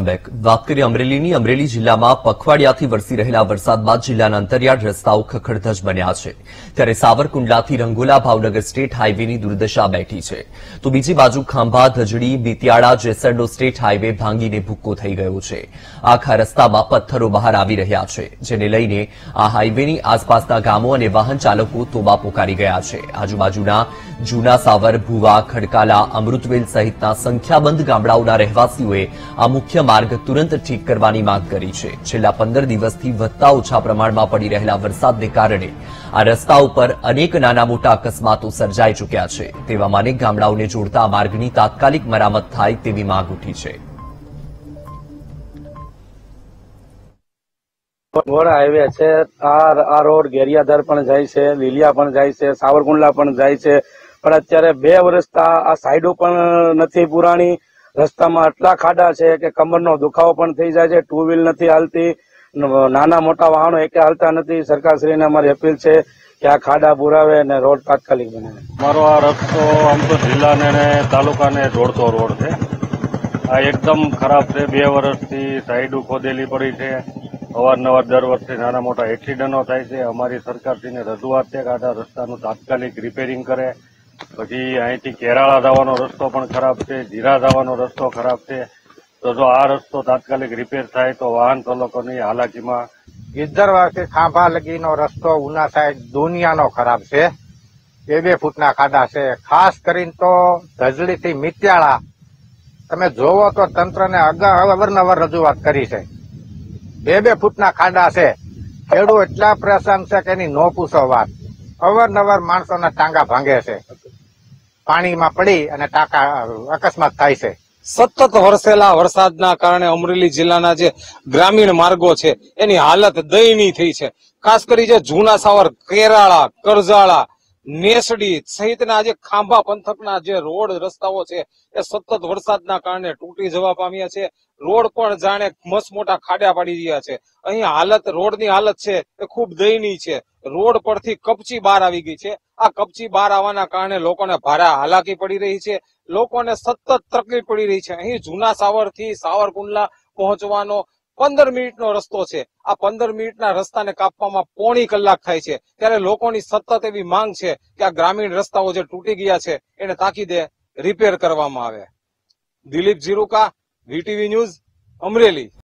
વાત કરીએ અમરેલીની. અમરેલી જિલ્લામાં પખવાડિયાથી વરસી રહેલા વરસાદમાં જિલ્લાના અંતરિયાળ રસ્તાઓ ખખડધજ બન્યા છે. ત્યારે સાવરકુંડલાથી રંગોલા ભાવનગર સ્ટેટ હાઇવેની દુર્દશા બેઠી છે, તો બીજી બાજુ ખાંભા, ધજડી, બિતિયાળા, જેસરનો સ્ટેટ હાઇવે ભાંગીને ભૂક્કો થઈ ગયો છે. આખા રસ્તામાં પથ્થરો બહાર આવી રહ્યા છે, જેને લઈને આ હાઇવેની આસપાસના ગામો અને વાહન ચાલકો તોબા પોકારી ગયા છે. આજુબાજુના જૂના સાવર, ભુવા, ખડકાલા, અમૃતવેલ સહિતના સંખ્યાબંધ ગામડાઓના રહેવાસીઓએ આ મુખ્ય માર્ગ તુરંત ઠીક કરવાની માંગ કરી છે. છેલ્લા 15 દિવસથી વધતા ઓછા પ્રમાણમાં પડી રહેલા વરસાદને કારણે આ રસ્તા ઉપર અનેક નાના મોટા અકસ્માતો સર્જાઈ ચૂક્યા છે. તેવામાં અનેક ગામડાઓને જોડતા આ માર્ગની તાત્કાલિક મરામત થાય તેવી માંગ ઉઠી છે. મોડા હાઈવે છે. આ રોડ ગેરિયાધર પણ જાય છે, લીલિયા પણ જાય છે, સાવરકુંડલા પણ જાય છે. પણ અત્યારે 2 વર્ષથી આ સાઈડો પણ નથી પુરાણી. રસ્તામાં આટલા ખાડા છે કે કમરનો દુખાવો પણ થઈ જાય છે. 2 વ્હીલ નથી હાલતી, નાના મોટા વાહનો એકે હાલતા નથી. સરકારશ્રીને અમારી અપીલ છે કે આ ખાડા પુરાવે અને રોડ તાત્કાલિક બનાવે. મારો આ રસ્તો આમ તો જિલ્લાને ને તાલુકાને જોડતો રોડ છે. આ એકદમ ખરાબ છે. 2 વર્ષથી સાઈડો ખોદેલી પડી છે. અવારનવાર દર વર્ષે નાના મોટા એક્સિડન્ટો થાય છે. અમારી સરકારશ્રીને રજૂઆત છે કે આ રસ્તાનું તાત્કાલિક રિપેરિંગ કરે. પછી અહીંથી કેરાળા જવાનો રસ્તો પણ ખરાબ છે, જીરા જવાનો રસ્તો ખરાબ છે. તો જો આ રસ્તો તાત્કાલિક રિપેર થાય તો વાહન ચાલકોની હાલાકીમાં. ગિદ્દરવાથી ખાંભા લગીનો રસ્તો ઉના સાઈડ દુનિયાનો ખરાબ છે. 2 ફૂટના ખાડા છે. ખાસ કરીને તો ધજડીથી મિત્યાળા તમે જોવો તો તંત્રને અવારનવાર રજૂઆત કરી છે. 2 ફૂટના ખાડા છે. ખેડૂત એટલા પરેશાન છે કે એની નો પૂછો વાત. અવારનવાર માણસોના ટાંગા ભાંગે છે, પાણીમાં પડી અને ટાંકા અકસ્માત થાય છે. સતત વરસેલા વરસાદના કારણે અમરેલી જિલ્લાના જે ગ્રામીણ માર્ગો છે એની હાલત દયનીય થઈ છે. ખાસ કરી જે જૂના સાવર, કેરાળા, કરજાળા, નેસડી સહિતના જે ખાંભા પંથકના જે રોડ રસ્તાઓ છે એ સતત વરસાદના કારણે તૂટી જવા પામ્યા છે. રોડ પણ જાણે મસ્ત મોટા ખાડા પડી રહ્યા છે. અહીં રોડની હાલત છે એ ખૂબ દયનીય છે. રોડ પરથી કપચી બહાર આવી ગઈ છે. આ કપચી બહાર આવવાના કારણે લોકોને ભારે હાલાકી પડી રહી છે. લોકોને સતત તકલીફ પડી રહી છે. અહીં જૂના સાવરથી સાવરકુંડલા પહોંચવાનો 15 મિનિટનો રસ્તો છે. આ 15 મિનિટના રસ્તાને કાપવામાં પોણી કલાક થાય છે. ત્યારે લોકોની સતત એવી માંગ છે કે આ ગ્રામીણ રસ્તાઓ જે તૂટી ગયા છે એને તાકીદે રિપેર કરવામાં આવે. Dilip Jiruka, VTV news, Amreli.